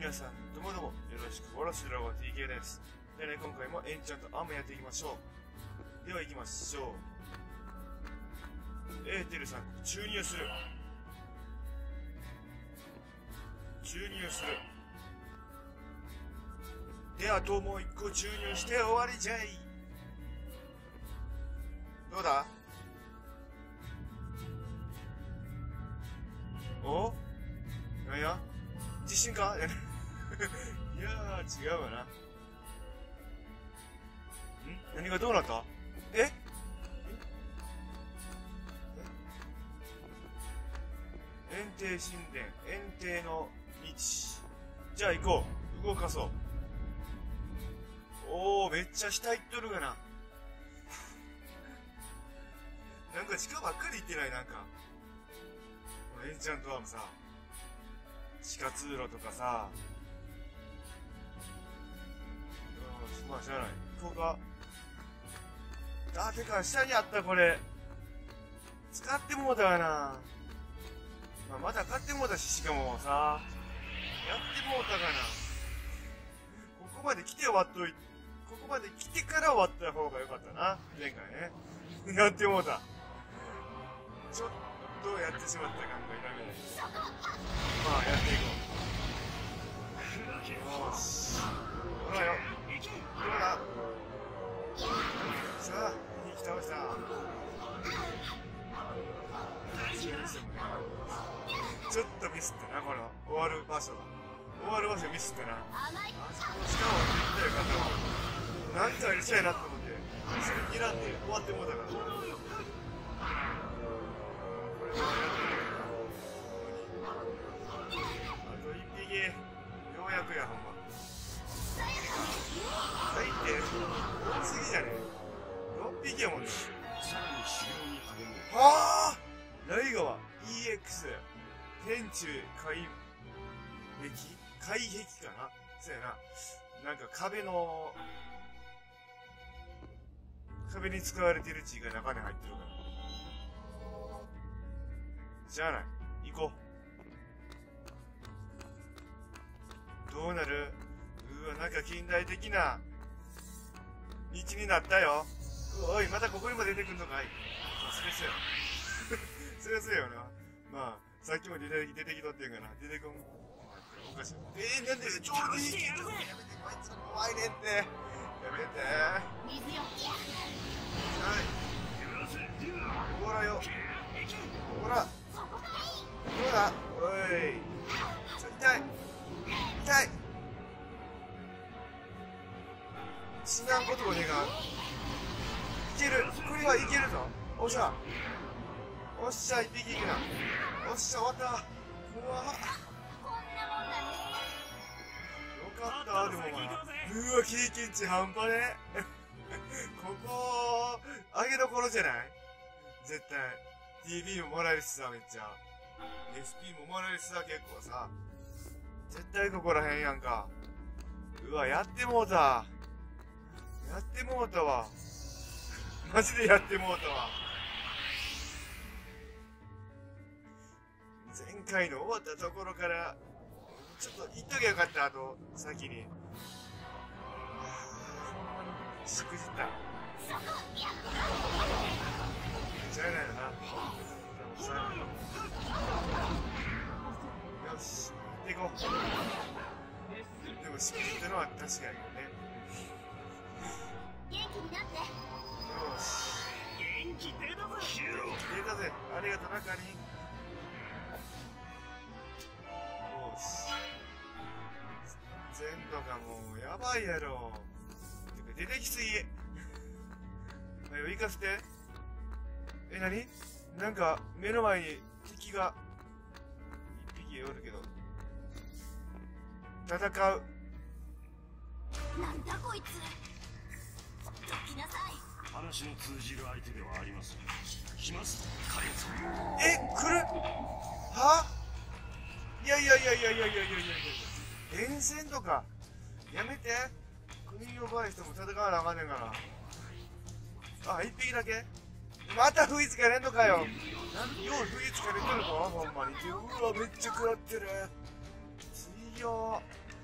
皆さんどうもどうもよろしくおろしドラゴン TK です。でね、今回もエンチャントアームやっていきましょう。では行きましょう。エーテルさん注入する。で、あともう一個注入して終わりじゃい。どうだ？お？なんや？地震か？いやー、違うわな。何がどうなった？園庭神殿、園庭の道。じゃあ行こう。動かそう。おー、めっちゃ下行っとるがな。なんか地下ばっかり行ってない、なんか。このエンチャントアームさ、地下通路とかさ。まあ、知らない。ここが。あ、てか、下にあった、これ。使ってもうたかな。まあ、まだ買ってもうたし、しかもさ。やってもうたかな。ここまで来て終わっといて。ここまで来てから終わった方が良かったな。前回ね。やってもうた。ちょっとやってしまった感が否めない。まあ、やっていこう。よーし。ほらよ。どうだ？さあ、2匹倒した。ちょっとミスってな、この終わる場所ミスってな。あそこの下を見てる方はなんかやりたいなと思ってそれ睨んで終わってもうたから。これはやってるからあと1匹ようやくや。ほんま最低多すぎじゃねえ。6匹やもんね。はあライガワ EX 天柱海壁かな。そうやな。なんか壁に使われてる血が中に入ってるから。じゃあない。行こう。どうなる？うわ、なんか近代的な道になったよ。おい、またここにも出てくんのかい。それそうよ。それそうよな。まあ、さっきも出てきとってんかな。出てこん。おかしい。なんでちょうどいいけど。やめて、こいつ怖いねって。やめて。はい。ほらよ。ほら。どうだ？おい。痛い。死なんこともねえが。いける。これはいけるぞ。おっしゃ。おっしゃ、一匹いくな。おっしゃ、終わった。うわ。よかった、でもお前。うわ、経験値半端ね。ここ、上げどころじゃない？絶対。TV ももらえるしさ、めっちゃ。SP ももらえるしさ、結構さ。絶対ここらへんやんか。うわ、やってもうたわ。マジでやってもうたわ。前回の終わったところから、ちょっと言っときゃよかった、あと、先に。しくじった。しゃあないよな。よし、行っていこう。でもしくじったのは確かにね。 元気になって。 よし。 元気出たぜ。ありがとうな、カリン。よし。全土がもうやばいやろ。てか出てきすぎ。はよ、行かせて。何？なんか目の前に敵が一匹おるけど。戦う。 なんだこいつ。どきなさい。 話の通じる相手ではありません。来ますカレンさん。 来る？はいや。連戦とかやめて。国を奪う人も戦わなあかんねんから。あ、一匹だけ？また不意つかれんのかよ。よう不意つかれてるぞ、ほんまに。うわ、めっちゃ食らってる。強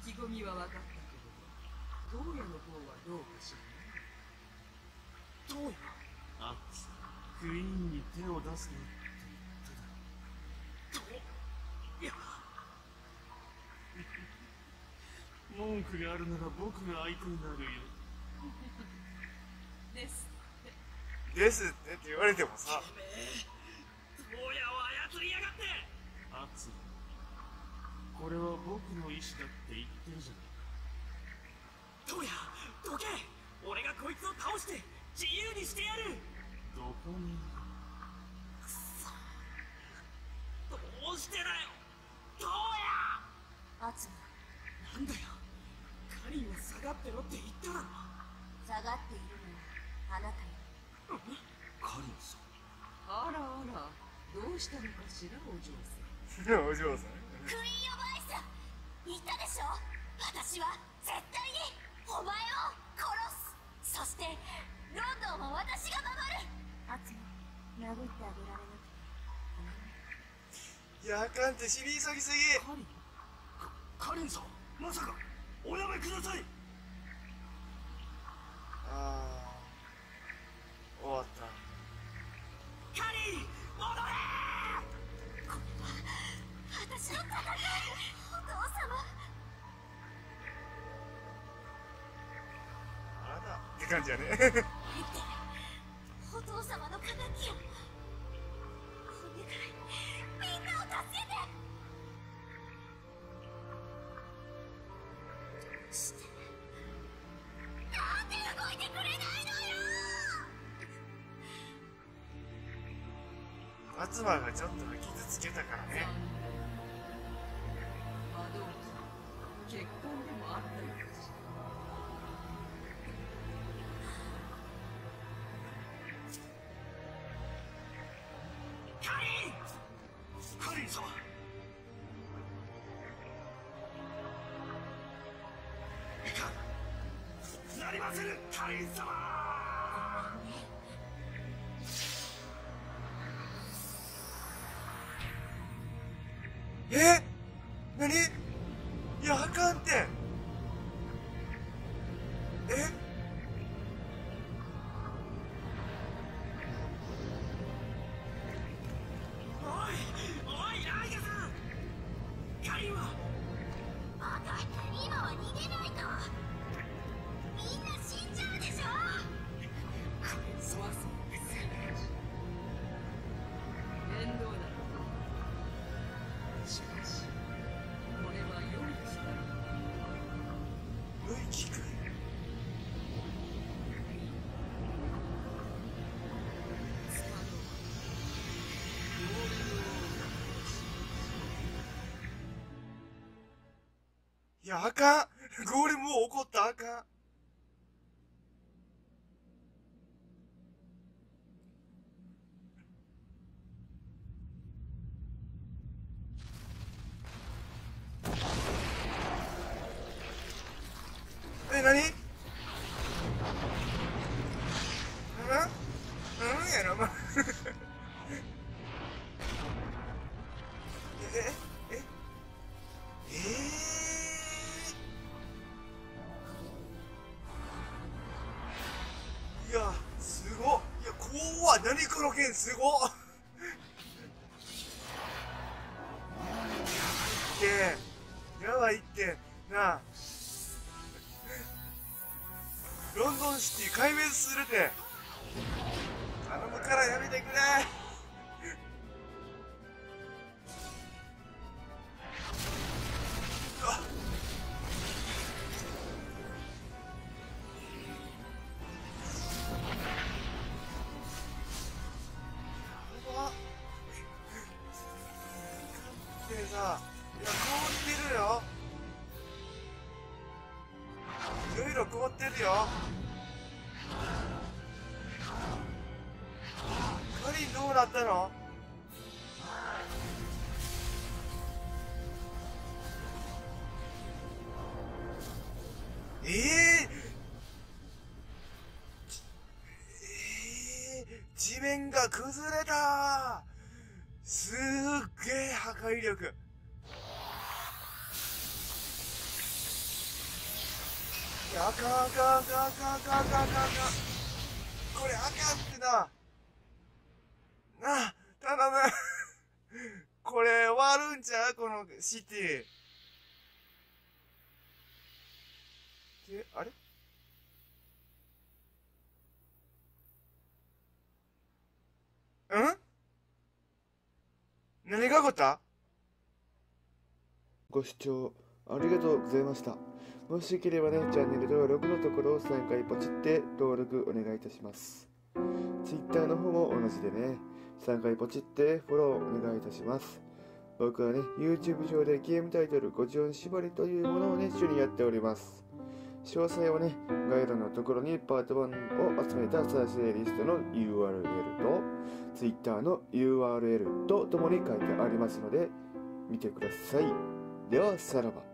意気込みは分かったけど、トウヤの方はどうかしらね。 どうやあクイーンに手を出すなってどういや文句があるなら僕が相手になるよ。 ですですって言われてもさ、 てめえどうやを操りやがって。 アツこれは僕の意志だって言ってるじゃない。 どうやどけ。俺がこいつを倒して自由にしてやる。 どこにどうしてだよどうや。 アツム、 なんだよカリンは下がってろって言っただろ。 下がっているのはあなたよ。 カリンさんあらあら、どうしたのかしらお嬢さん。 お嬢さん。 クイーン・オブ・アイス、言ったでしょ、私は絶対にお前を殺す。そしてロンドンは私が守る。アツム、殴ってあげられなくていやあかんって、死に急ぎすぎ。 カリンカリンさんまさかおやめください。 ああ終わった。 カリン戻れ。 私の戦い、お父様。 あらだって感じやね。 お父様の敵をお願い、みんなを助けて。どうしてなんで動いてくれないのよ。 アツマがちょっと傷つけたからね。 魔導機、結婚でもあったのかしら。 カリン様いかんなりませぬカリン様。 何？いやあかんって。 おいライガさん。カリンはバカ、今は逃げないとみんな死んじゃうでしょ。 そう面倒だ。しかしこれは良い機会。 良い機会。 使うのはゴールドオーいやあかん。ゴーレムもう怒ったらあかん。何？うんやろ、ま。いや、すごっ。いや、怖っ。何この剣、すごっ。やばいって、なあ。ロンドンシティ壊滅するて。頼むからやめてくれ。さ、いや、凍ってるよ。いろいろ凍ってるよ。カリンどうなったの？地面が崩れた。すっげえ破壊力。 いや、あかんあかんあかんあかんあかんあかんあかんあかん。これあかんってな。なあ、頼む。これ終わるんちゃうこのシティ。あれうん何が起こった？ ご視聴ありがとうございました。もしよければね、チャンネル登録のところを3回ポチって登録お願いいたします。Twitter の方も同じでね、3回ポチってフォローお願いいたします。僕はね、YouTube 上でゲームタイトル54縛りというものをね、一緒にやっております。詳細はね、概要欄のところにパート1を集めた再生リストの URL と Twitter の URL とともに書いてありますので見てください。ではさらば。